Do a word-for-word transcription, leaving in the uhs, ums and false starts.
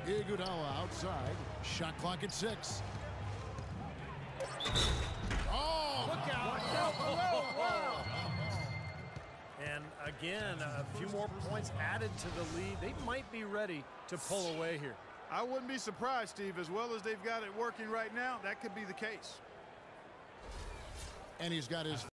Iguodala outside. Shot clock at six. Oh! Look out! Watch out below! Wow! And again, a few more points added to the lead. They might be ready to pull away here. I wouldn't be surprised, Steve. As well as they've got it working right now, that could be the case. And he's got his